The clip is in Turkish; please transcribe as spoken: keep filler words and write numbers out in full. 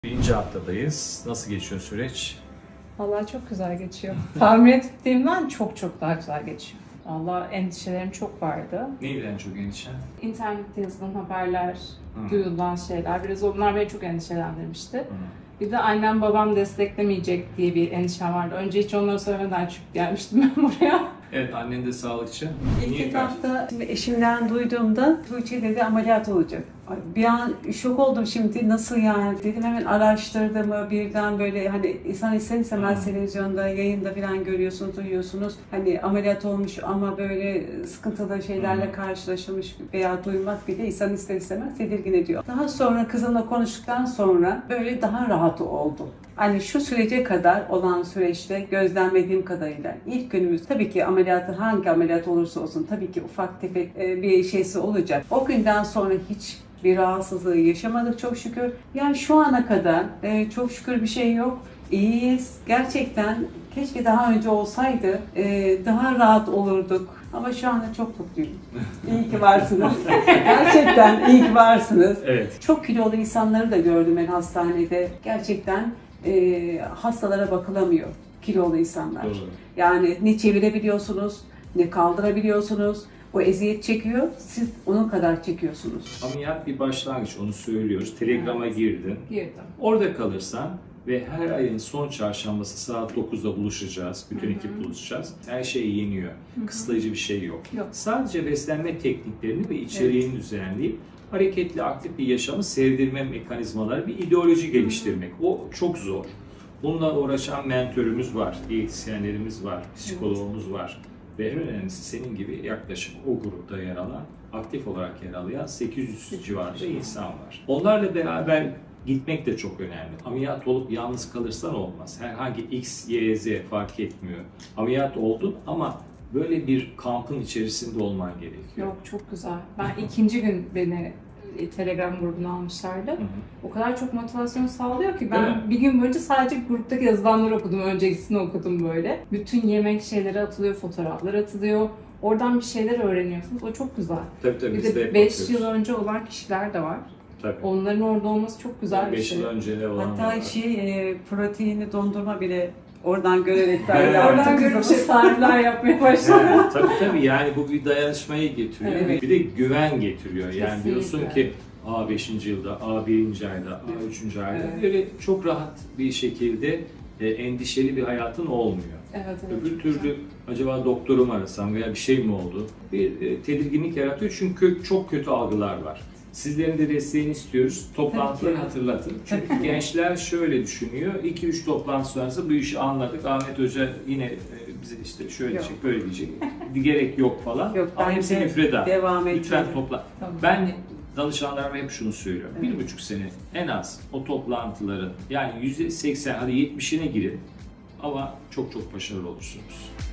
Birinci haftadayız. Nasıl geçiyor süreç? Vallahi çok güzel geçiyor. Tahmin ettiğimden çok çok daha güzel geçiyor. Vallahi endişelerim çok vardı. Neydi en çok endişen? İnternette yazılan haberler, Hı. duyulan şeyler, biraz onlar beni çok endişelendirmişti. Hı. Bir de annem babam desteklemeyecek diye bir endişem vardı. Önce hiç onları söylemeden çıkıp gelmiştim ben buraya. Evet, annen de sağlıkçı. İlk Niye etapta şimdi eşimden duyduğumda Tuğçe dedi ameliyat olacak. Ay, bir an şok oldum şimdi, nasıl yani dedim, hemen araştırdım, birden böyle hani insan ister istemez televizyonda, yayında falan görüyorsunuz, duyuyorsunuz. Hani ameliyat olmuş ama böyle sıkıntılı şeylerle Hı. karşılaşmış veya duymak bile insan ister istemez tedirgin ediyor. Daha sonra kızımla konuştuktan sonra böyle daha rahat oldum. Hani şu sürece kadar olan süreçte gözlemlediğim kadarıyla ilk günümüz tabii ki ameliyatı, hangi ameliyat olursa olsun tabii ki ufak tefek bir şeysi olacak. O günden sonra hiç bir rahatsızlığı yaşamadık çok şükür. Yani şu ana kadar e, çok şükür bir şey yok. İyiyiz. Gerçekten keşke daha önce olsaydı e, daha rahat olurduk. Ama şu anda çok mutluyum. İyi ki varsınız. Gerçekten iyi ki varsınız. Evet. Çok kilolu insanları da gördüm ben hastanede. Gerçekten e, hastalara bakılamıyor kilolu insanlar. Doğru. Yani ne çevirebiliyorsunuz, ne kaldırabiliyorsunuz. O eziyet çekiyor, siz onun kadar çekiyorsunuz. Ameliyat bir başlangıç, onu söylüyoruz. Telegrama Evet. girdin. Girdim. Orada kalırsan ve her ayın son çarşambası saat dokuzda buluşacağız. Bütün Hı hı. ekip buluşacağız. Her şey yeniyor. Hı hı. Kısıtlayıcı bir şey yok. Yok. Sadece beslenme tekniklerini ve içeriğini düzenleyip hareketli, aktif bir yaşamı sevdirme mekanizmaları, bir ideoloji geliştirmek. O çok zor. Bununla uğraşan mentörümüz var, diyetisyenlerimiz var, psikologumuz var. Ve en önemlisi senin gibi yaklaşık o grupta yer alan, aktif olarak yer alayan sekiz yüz civarında insan var. Onlarla beraber gitmek de çok önemli. Ameliyat olup yalnız kalırsan olmaz. Herhangi X, Y, Z fark etmiyor. Ameliyat oldun ama böyle bir kampın içerisinde olman gerekiyor. Yok, çok güzel. Ben ikinci gün beni Telegram grubuna almışlardı. Hı hı. O kadar çok motivasyon sağlıyor ki Değil ben mi? bir gün boyunca sadece gruptaki yazılanları okudum, öncekisini okudum böyle. Bütün yemek şeyleri atılıyor, fotoğraflar atılıyor. Oradan bir şeyler öğreniyorsunuz. O çok güzel. Tabii tabii, Bir biz de de hep beş bakıyoruz. yıl önce olan kişiler de var. Tabii. Onların orada olması çok güzel bir beş şey. yıl önce ne olan Hatta var. şey, e, proteinli dondurma bile oradan görerek böyle Evet. Oradan artık görüp kızımız- şey tarifler yapmaya başladım. Evet, tabii tabii, yani bu bir dayanışmayı getiriyor. Evet. Bir de güven getiriyor. Yani Kesinlikle. diyorsun ki A beşinci yılda, A birinci ayda, A üçüncü ayda Evet. böyle çok rahat bir şekilde e, endişeli bir hayatın olmuyor. Evet, evet. Öbür çok türlü güzel. acaba doktoru mu arasam veya bir şey mi oldu? Bir e, tedirginlik yaratıyor çünkü çok kötü algılar var. Sizlerin de desteğini istiyoruz. Toplantıları Tabii ki. hatırlatın. Çünkü gençler şöyle düşünüyor. iki üç toplantı sonrası bu işi anladık. Ahmet Hoca yine e, bize işte şöyle Yok. diyecek, böyle diyecek. Gerek yok falan. Yok, Ama bence hepsi müfredat. devam Lütfen etmeli. topla. Tamam. Ben danışanlarıma hep şunu söylüyorum. Evet. Bir buçuk sene en az o toplantıların, yani yüzde seksen hadi yetmişine girin ama çok çok başarılı olursunuz.